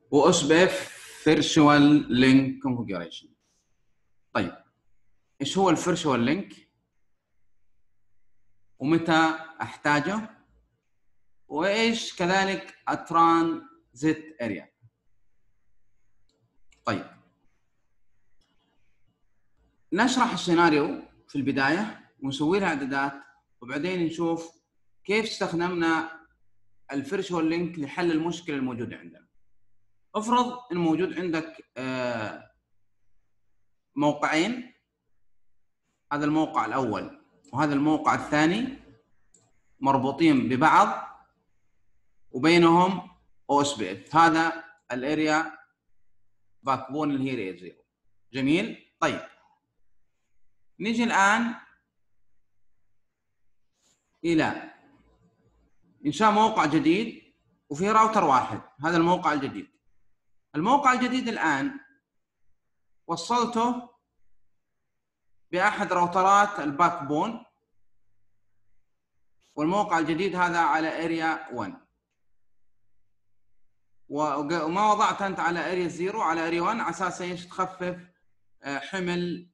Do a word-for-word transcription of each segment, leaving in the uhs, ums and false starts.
واصبح فيرتشوال لينك كونفيجريشن. طيب ايش هو الفيرتشوال لينك ومتى احتاجه، وايش كذلك الترانزيت اريا؟ طيب نشرح السيناريو في البدايه ونسوي لها اعدادات، وبعدين نشوف كيف استخدمنا الفيرتشوال لينك لحل المشكله الموجوده عندنا. افرض ان موجود عندك موقعين، هذا الموقع الاول وهذا الموقع الثاني مربوطين ببعض وبينهم او اس بي اف، هذا الاريا باك بون اللي هي اريا زيرو. جميل. طيب نيجي الان الى انشاء موقع جديد وفي راوتر واحد، هذا الموقع الجديد. الموقع الجديد الان وصلته باحد راوترات الباك بون، والموقع الجديد هذا على اريا واحد، وما وضعت انت على اريا زيرو، على اريا واحد على اساس ايش؟ تخفف حمل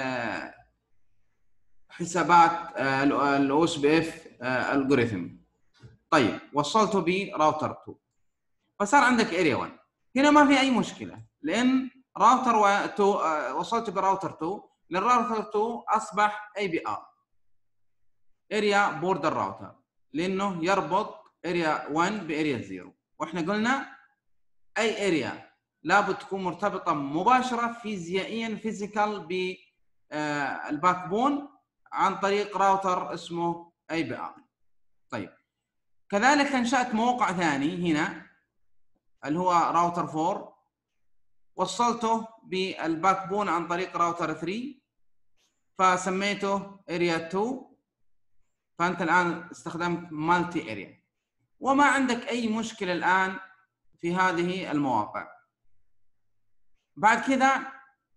حسابات الاو اس بي اف الجوريثم. طيب وصلته براوتر اثنين، فصار عندك اريا واحد. هنا ما في اي مشكله، لان راوتر اثنين وصلت براوتر اثنين، لان راوتر اثنين اصبح اي بي ار، اريا بوردر راوتر، لانه يربط اريا واحد باريا زيرو. واحنا قلنا اي اريا لابد تكون مرتبطه مباشره فيزيائيا فيزيكال بالباك بون عن طريق راوتر اسمه اي بي ار. طيب كذلك انشات موقع ثاني هنا اللي هو راوتر أربعة، وصلته بالباك بون عن طريق راوتر ثلاثة، فسميته اريا اثنين، فانت الان استخدمت مالتي اريا، وما عندك اي مشكله الان في هذه المواقع. بعد كذا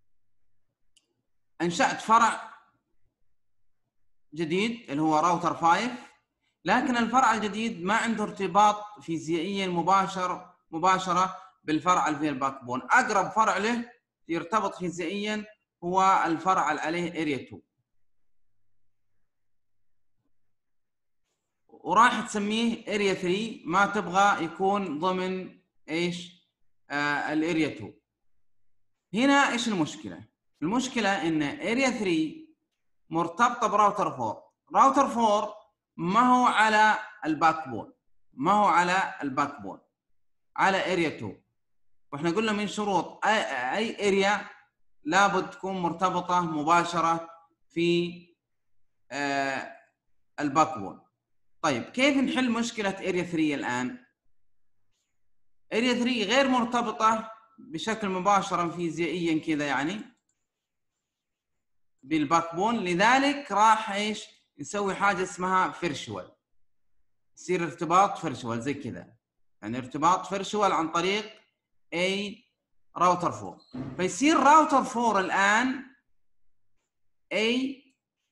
انشأت فرع جديد اللي هو راوتر خمسة، لكن الفرع الجديد ما عنده ارتباط فيزيائيا مباشر مباشره بالفرع اللي فيه الباك بون. اقرب فرع له يرتبط فيزيائيا هو الفرع اللي عليه اريا اثنين، وراح تسميه اريا ثلاثة، ما تبغى يكون ضمن ايش؟ آه الاريا اثنين. هنا ايش المشكله؟ المشكله ان اريا ثلاثة مرتبطه براوتر أربعة، راوتر أربعة ما هو على الباك بون، ما هو على الباك بون، على اريا اثنين. واحنا قلنا من شروط اي, أي اريا لابد تكون مرتبطه مباشره في آه الباك بون. طيب كيف نحل مشكله اريا ثلاثة الان؟ اريا ثلاثة غير مرتبطه بشكل مباشر فيزيائيا كذا يعني بالباك بون، لذلك راح ايش نسوي؟ حاجه اسمها فيرشوال، يصير ارتباط فيرشوال زي كذا، يعني ارتباط فيرشوال عن طريق اي راوتر أربعة. فيصير راوتر أربعة الان اي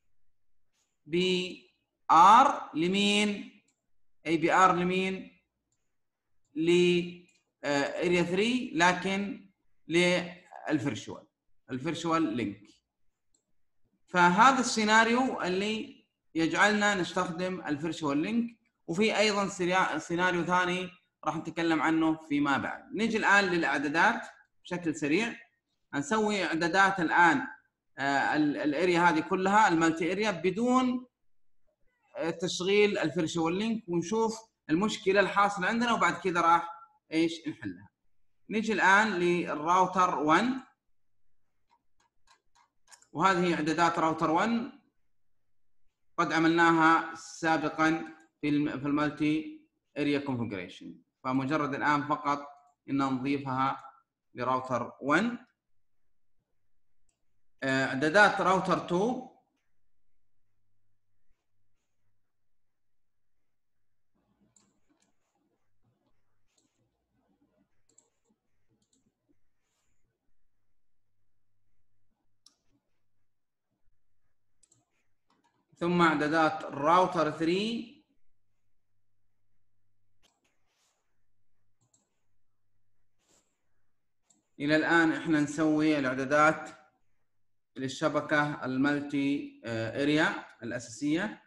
بي ار لمين؟ اي بي ار لمين؟ ل اريا ثلاثة، لكن للفيرشوال، الفيرشوال لينك. فهذا السيناريو اللي يجعلنا نستخدم الفيرشوال لينك. وفي ايضا سيناريو ثاني راح نتكلم عنه فيما بعد. نيجي الان للاعدادات بشكل سريع. هنسوي اعدادات الان آه الاريا هذه كلها المالتي اريا بدون تشغيل الفيرشوال لينك، ونشوف المشكله الحاصله عندنا وبعد كذا راح ايش نحلها. نيجي الان للراوتر واحد، وهذه اعدادات راوتر واحد قد عملناها سابقا في في المالتي اريا كونفيجريشن، فمجرد الان فقط ان نضيفها لراوتر واحد. اعدادات راوتر اثنين ثم اعدادات الراوتر ثلاثة الى الان احنا نسوي الاعدادات للشبكه الملتي اريا الاساسيه،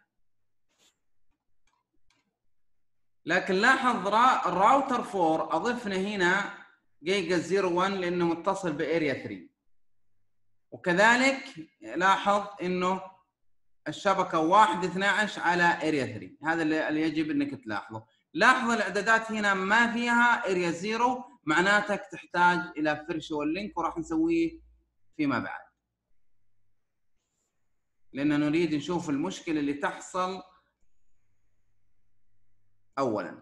لكن لاحظ الراوتر أربعة اضفنا هنا جيجا صفر واحد لانه متصل باريا ثلاثة، وكذلك لاحظ انه الشبكه واحد اثناشر على اريا ثلاثة. هذا اللي يجب انك تلاحظه. لاحظ الاعدادات هنا ما فيها اريا صفر، معناتك تحتاج الى فيرتشوال لينك، وراح نسويه فيما بعد، لان نريد نشوف المشكله اللي تحصل اولا.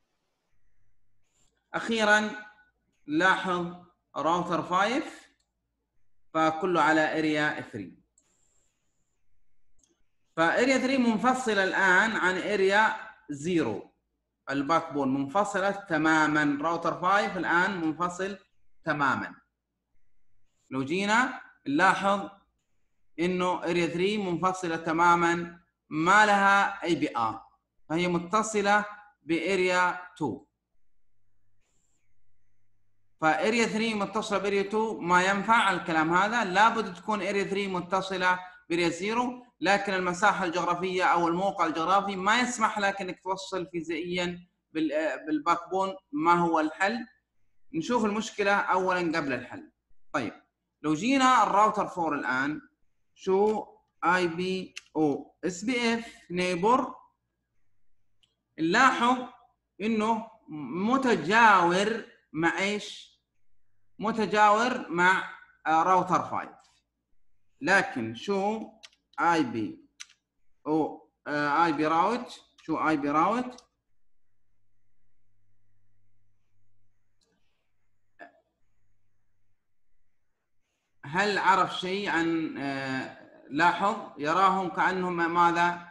اخيرا لاحظ راوتر خمسة فكله على اريا ثلاثة، فاريا ثلاثة منفصله الان عن اريا صفر، الباك بون منفصله تماما. راوتر خمسة الان منفصل تماما. لو جينا نلاحظ انه اريا ثلاثة منفصله تماما، ما لها اي بي ار، فهي متصله باريا اثنين. فاريا ثلاثة متصله باريا اثنين ما ينفع الكلام هذا، لابد تكون اريا ثلاثة متصله باريا صفر، لكن المساحه الجغرافيه او الموقع الجغرافي ما يسمح لك انك توصل فيزيائيا بالباك بون. ما هو الحل؟ نشوف المشكله اولا قبل الحل. طيب لو جينا الراوتر أربعة الان، شو اي بي او اس بي اف نيبر، نلاحظ انه متجاور مع ايش؟ متجاور مع راوتر خمسة. لكن شو اي بي او اي بي راوت، شو اي بي راوت، هل عرف شيء عن آه لاحظ يراهم كانهم ماذا؟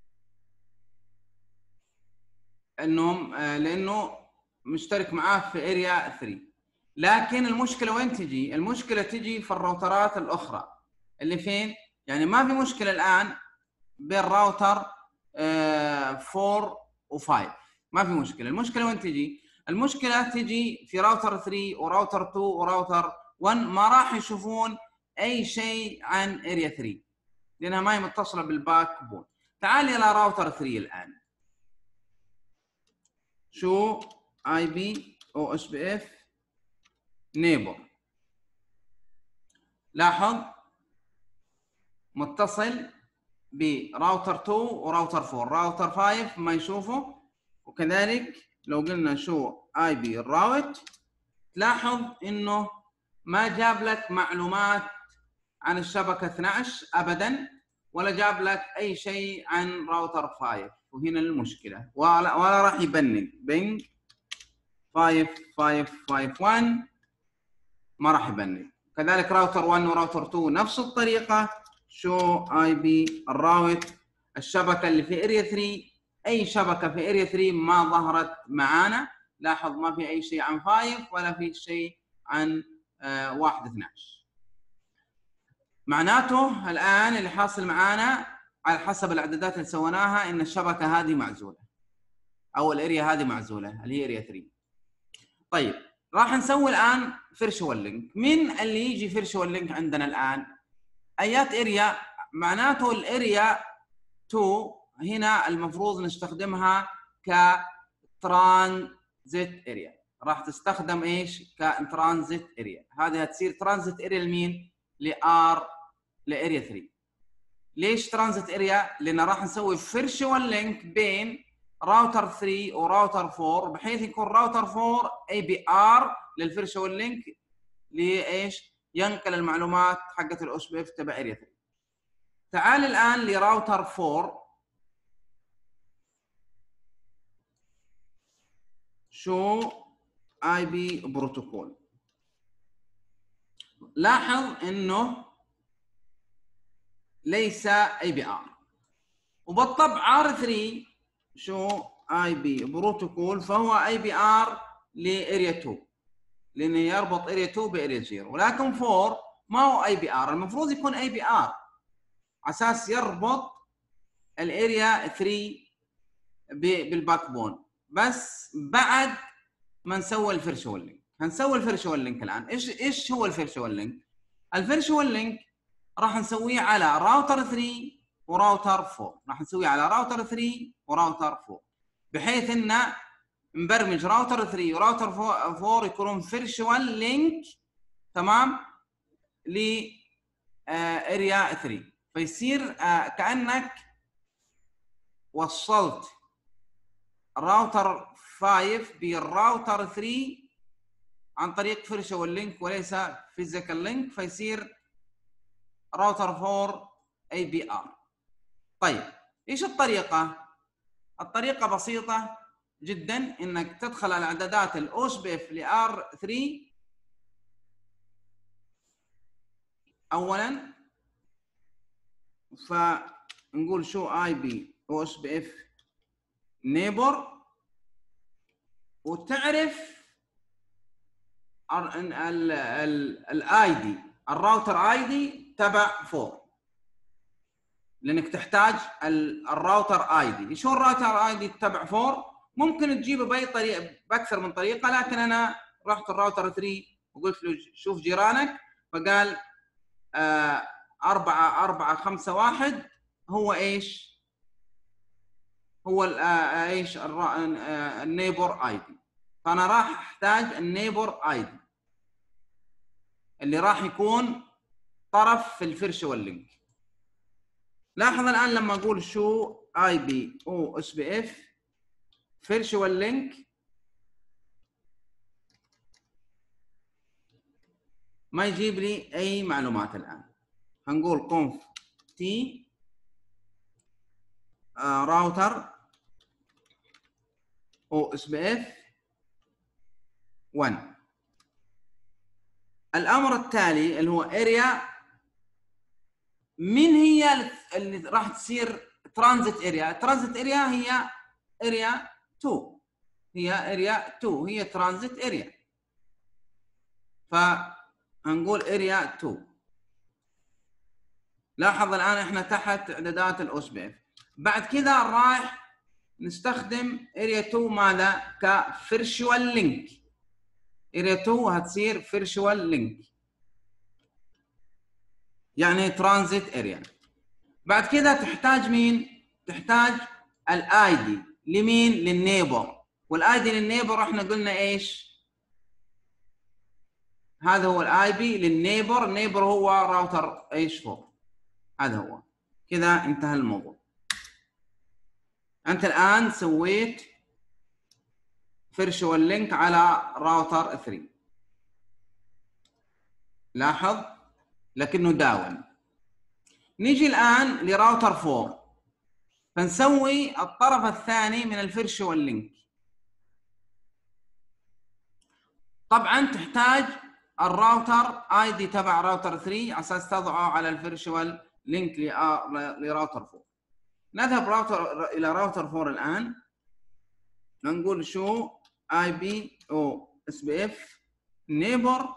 انهم آه لانه مشترك معاه في اريا ثلاثة. لكن المشكله وين تجي؟ المشكله تجي في الراوترات الاخرى اللي فين؟ يعني ما في مشكله الان بين راوتر آه أربعة و5، ما في مشكله. المشكله وين تجي؟ المشكله تجي في راوتر ثلاثة وراوتر اثنين وراوتر واحد، ما راح يشوفون اي شيء عن اريا ثلاثة لانها ما هي متصله بالباك بون. تعال الى راوتر ثلاثة الان، شو اي بي او اس بي اف نيبر، لاحظ متصل براوتر اثنين وراوتر أربعة، راوتر خمسة ما يشوفه. وكذلك لو قلنا شو اي بي الراوت، تلاحظ انه ما جاب لك معلومات عن الشبكه اثناشر ابدا، ولا جاب لك اي شيء عن راوتر خمسة. وهنا المشكله، ولا, ولا راح يبنج بنج خمسة خمسة خمسة واحد، ما راح يبنج. كذلك راوتر واحد وراوتر اثنين نفس الطريقه، شو اي بي الراوت الشبكه اللي في اريا ثلاثة، اي شبكه في اريا ثلاثة ما ظهرت معانا. لاحظ ما في اي شيء عن خمسة ولا في شيء عن آه واحد اثناشر. معناته الان اللي حاصل معانا على حسب الاعدادات اللي سويناها ان الشبكه هذه معزوله، او الاريا هذه معزوله اللي هي اريا ثلاثة. طيب راح نسوي الان فيرتشوال لينك. مين اللي يجي فيرتشوال لينك عندنا الان؟ ايات اريا، معناته الاريا اثنين هنا المفروض نستخدمها كترانزيت اريا. راح تستخدم ايش؟ كترانزيت اريا. هذه هتصير ترانزيت اريا لمين؟ لار لاريا ثلاثة. ليش ترانزيت اريا؟ لان راح نسوي فيرتشوال لينك بين راوتر ثلاثة وراوتر أربعة، بحيث يكون راوتر أربعة اي بي ار للفيرتشوال لينك لايش؟ ينقل المعلومات حقت الاس بي اف تبع اريا ثلاثة. تعال الان لراوتر أربعة، شو اي بي بروتوكول. لاحظ انه ليس اي بي ار، وبالطبع ار ثلاثة شو اي بي بروتوكول فهو اي بي ار لاريا اثنين، لانه يربط اريا اثنين باريا صفر. ولكن أربعة ما هو اي بي ار، المفروض يكون اي بي ار على اساس يربط الاريا ثلاثة بالباك بون، بس بعد ما نسوي الفيرتشوال لينك. هنسوي الفيرشوال لينك الان. ايش ايش هو الفيرشوال لينك؟ الفيرشوال لينك راح نسويه على راوتر ثلاثة وراوتر أربعة، راح نسويه على راوتر ثلاثة وراوتر أربعة، بحيث ان نبرمج راوتر ثلاثة وراوتر أربعة يكونون فيرشوال لينك، تمام، ل اريا ثلاثة، فيصير كانك وصلت الراوتر خمسة بالراوتر ثلاثة عن طريق فيرشوال لينك وليس فيزيكال لينك، فيصير راوتر أربعة اي بي ار. طيب ايش الطريقه؟ الطريقه بسيطه جدا، انك تدخل على اعدادات الاو اس بي اف لار ثلاثة اولا، فنقول شو اي بي او اس بي اف نيبر، وتعرف الاي دي الراوتر اي دي تبع فور، لانك تحتاج الراوتر اي دي. شو الراوتر اي دي تبع فور؟ ممكن تجيبه باي طريقه، باكثر من طريقه، لكن انا رحت الراوتر ثلاثة وقلت له شوف جيرانك، فقال آه أربعة أربعة خمسة واحد هو ايش؟ هو آه ايش آه النيبر اي دي. فانا راح احتاج النيبر اي دي اللي راح يكون طرف في الفيرشوال لينك. لاحظ الان لما اقول شو اي بي او اس بي اف فيرشوال لينك، ما يجيب لي اي معلومات. الان هنقول conf t راوتر او اس بي اف واحد. الامر التالي اللي هو اريا، من هي اللي راح تصير ترانزيت اريا؟ ترانزيت اريا هي اريا اثنين، هي اريا اثنين، هي ترانزيت اريا، فهنقول اريا اثنين. لاحظ الان احنا تحت اعدادات الاو اس بي اف. بعد كذا راح نستخدم اريا اثنين ماذا؟ كفيرشوال لينك. اريا اثنين هتصير فيرشوال لينك، يعني ترانزيت اريا. بعد كذا تحتاج مين؟ تحتاج الاي دي لمين؟ للنيبر. والاي دي للنيبر احنا قلنا ايش؟ هذا هو الاي بي للنيبر. النيبر هو راوتر ايش فوق، هذا هو. كذا انتهى الموضوع. انت الان سويت فيرشوال لينك على راوتر ثلاثة، لاحظ، لكنه داون. نيجي الان لراوتر أربعة، فنسوي الطرف الثاني من الفيرشوال لينك. طبعا تحتاج الراوتر اي دي تبع راوتر ثلاثة على اساس تضعه على الفيرشوال لينك لراوتر أربعة. نذهب راوتر الى راوتر أربعة الان، نقول شو اي بي او اس بي اف نيبر،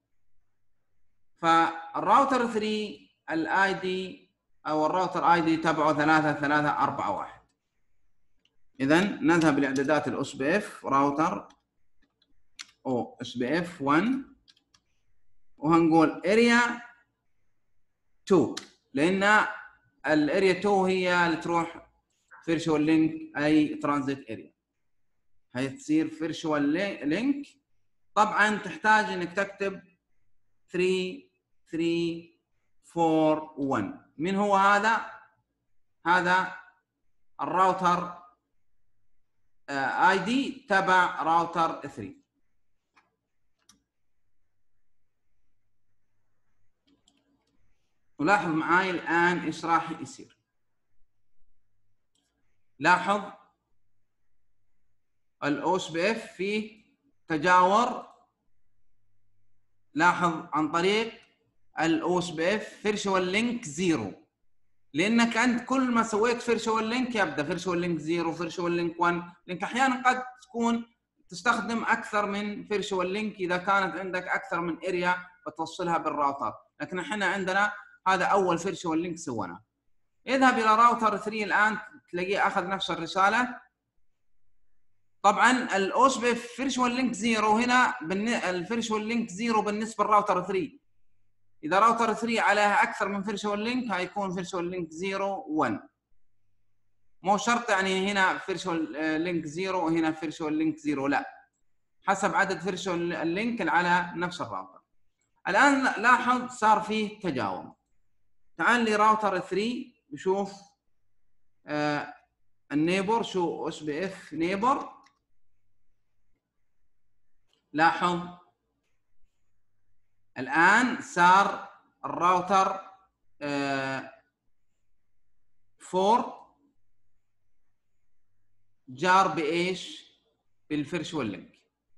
فالراوتر ثلاثة الاي دي او الراوتر اي دي تبعه ثلاثة ثلاثة أربعة واحد. اذا نذهب لاعدادات الاس بي اف راوتر او اس بي اف واحد، وهنقول اريا اثنين، لان الاريا اثنين هي اللي تروح فيرشوال لينك اي ترانزيت اريا، هي تصير فيرشوال لينك. طبعا تحتاج انك تكتب ثلاثة ثلاثة أربعة واحد. من هو هذا؟ هذا الراوتر اي دي تبع راوتر ثلاثة. ولاحظ معاي الان ايش راح يصير. لاحظ الاو اس بي اف فيه تجاور، لاحظ، عن طريق الاو اس بي اف فيرشوال لينك زيرو، لانك انت كل ما سويت فيرشوال لينك يبدا فيرشوال لينك زيرو، فيرشوال لينك واحد. لانك احيانا قد تكون تستخدم اكثر من فيرشوال لينك اذا كانت عندك اكثر من اريا بتوصلها بالراوتر، لكن احنا عندنا هذا اول فيرشوال لينك سويناه. اذهب الى راوتر ثلاثة الان تلاقيه اخذ نفس الرساله، طبعا الاو اس بي اف فيرشوال لينك زيرو هنا الفيرشوال لينك زيرو بالنسبه للراوتر ثري. اذا راوتر ثري عليها اكثر من فيرشوال لينك هيكون فيرشوال لينك زيرو واحد. مو شرط يعني هنا فيرشوال لينك زيرو وهنا فيرشوال لينك زيرو، لا، حسب عدد فيرشوال اللينك على نفس الراوتر. الان لاحظ صار فيه تجاوب. تعال لي راوتر ثري نشوف آه النيبر شو اس بي اف نيبر. لاحظ الان صار الراوتر آه فور جار بايش؟ بالفيرشوال لينك،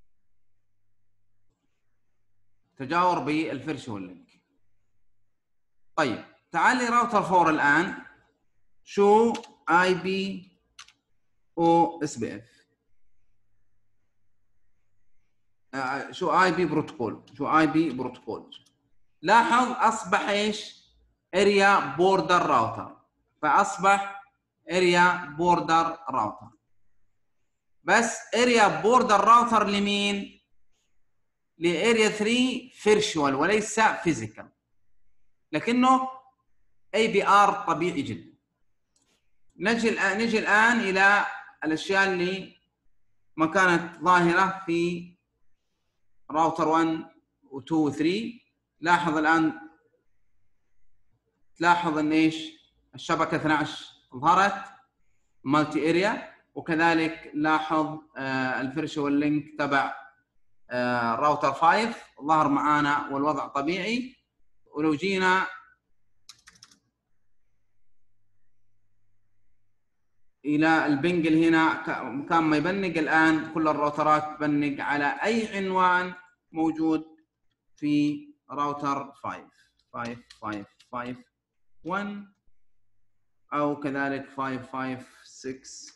تجاور بالفيرشوال لينك. طيب تعال لي راوتر فور الان شو اي بي او اس بي اف، آه شو اي بي بروتوكول، شو اي بي بروتوكول. لاحظ اصبح ايش؟ اريا بوردر راوتر، فاصبح اريا بوردر راوتر. بس اريا بوردر راوتر لمين؟ لاريا ثري فيرشوال وليس فيزيكال، لكنه اي بي ار طبيعي جدا. نجي الان نجي الان الى الاشياء اللي ما كانت ظاهره في راوتر واحد و2 و3. لاحظ الان، تلاحظ ان ايش؟ الشبكه اثنعش ظهرت مالتي اريا، وكذلك لاحظ آه الفيرشوال لينك تبع آه راوتر خمسة ظهر معانا والوضع طبيعي. ولو جينا الى البنج اللي هنا كان ما يبنج، الان كل الراوترات تبنج على اي عنوان موجود في راوتر خمسة خمسة خمسة خمسة واحد او كذلك خمسة خمسة ستة،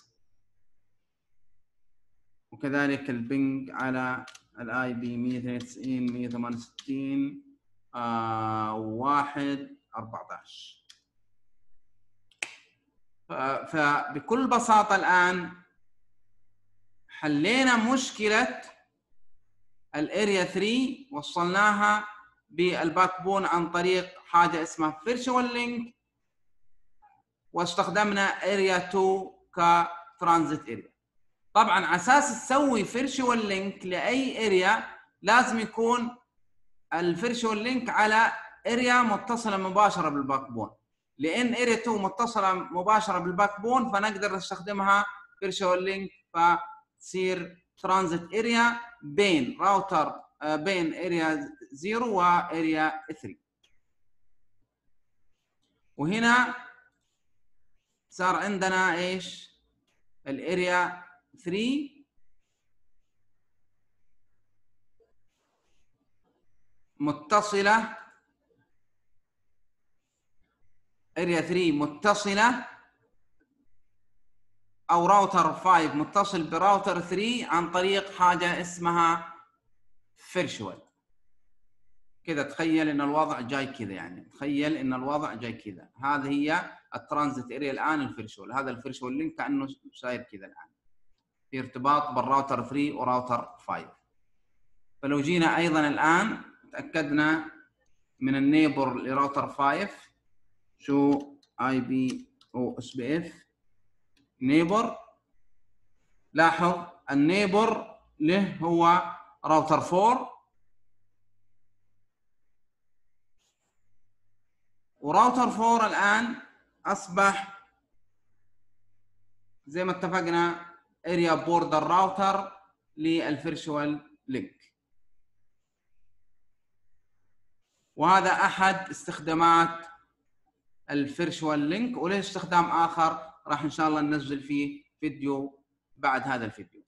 وكذلك البنج على الاي بي مية واثنين وتسعين مية وثمانية وستين آه واحد أربعة عشر. فبكل بساطة الآن حلينا مشكلة الاريا ثري، وصلناها بالباك بون عن طريق حاجة اسمها فيرشوال لينك، واستخدمنا اريا تو كترانزيت اريا. طبعا على اساس تسوي فيرشوال لينك لاي اريا لازم يكون الفيرشوال لينك على اريا متصله مباشره بالباك بون، لان اريا تو متصله مباشره بالباك بون فنقدر نستخدمها فيرشوال لينك، فتصير ترانزيت اريا بين راوتر بين اريا زيرو واريا ثري. وهنا صار عندنا ايش؟ الاريا ثري متصله، اريا ثري متصله او راوتر خمسة متصل براوتر ثري عن طريق حاجه اسمها فيرشوال. كذا تخيل ان الوضع جاي كذا، يعني تخيل ان الوضع جاي كذا. هذه هي الترانزيت اريا الان الفيرشوال، هذا الفيرشوال لينك كانه صاير كذا الان في ارتباط بالراوتر ثري وراوتر خمسة. فلو جينا ايضا الان تاكدنا من النيبر لراوتر خمسة شو اي بي او اس بي اف نيبر، لاحظ النيبر له هو راوتر فور، وراوتر فور الان اصبح زي ما اتفقنا اريا بوردر راوتر للفيرشوال لينك. وهذا احد استخدامات الفيرشوال لينك، وله استخدام اخر راح ان شاء الله ننزل فيه فيديو بعد هذا الفيديو.